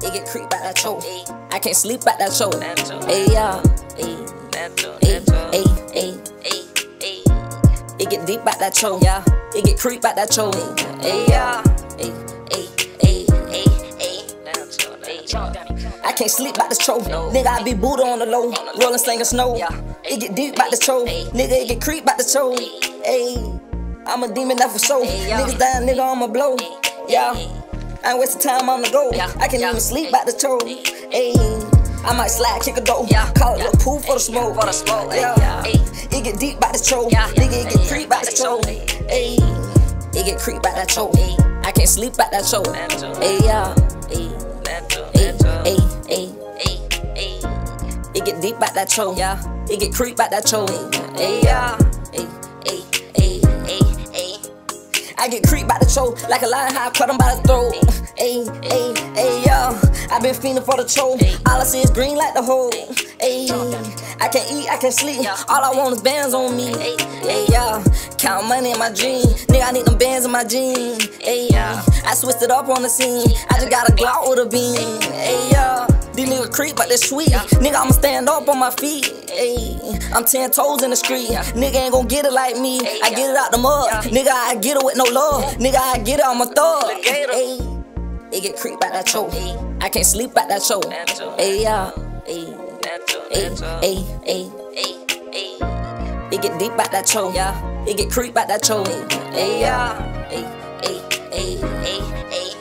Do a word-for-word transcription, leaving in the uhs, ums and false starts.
it get creep by that choo. I can't sleep by that choo. Hey, yeah. Hey, hey, hey, hey. It get deep by that choo. Yeah. It get creep by that choo. Hey, yeah. Hey, hey, hey, hey, hey. I can't sleep by the choo. Nigga, I be Buddha on the low. Rolling, slinging snow. It get deep by the choo. Nigga, it get creep by the choo. Hey, I'm a demon, that for sure. Niggas down, nigga, I'ma blow. Yeah. I ain't wasting time on the go. I can't even sleep by the toe. Ayy, I might slide, kick a door. Call it a pool for the smoke. Yeah, it get deep by the toe. Nigga, it get creep by the toe. Ayy, it get creep by that toe. I can't sleep by that toe. Ayy, yeah. Ayy, ayy, ayy, ayy. It get deep by that toe. Yeah, it get creep by that toe. Ayy, yeah. I get creeped by the choo, like a lion high, cut him by the throat. Ayy, ayy, ayy, yo, I been fiending for the choo. All I see is green like the hole. Ayy, I can't eat, I can't sleep. All I want is bands on me. Ayy, yo, count money in my dream. Nigga, I need them bands in my jeans. Ayy, I switched it up on the scene. I just got a Glock with a beam. Ayy, yo. These niggas creep, but they sweet. Nigga, I'ma stand up on my feet. Ayy, I'm ten toes in the street. Nigga ain't gon' get it like me. I get it out the mud. Nigga, I get it with no love. Nigga, I get it on my thug. Ayy, it get creep by that choo. I can't sleep by that choo. Ayy, yeah. Ayy, ayy, ayy, ayy. It get deep by that choo. Yeah. It get creep by that choo. Ayy, yeah. Ayy, ayy, ayy, ayy, ayy.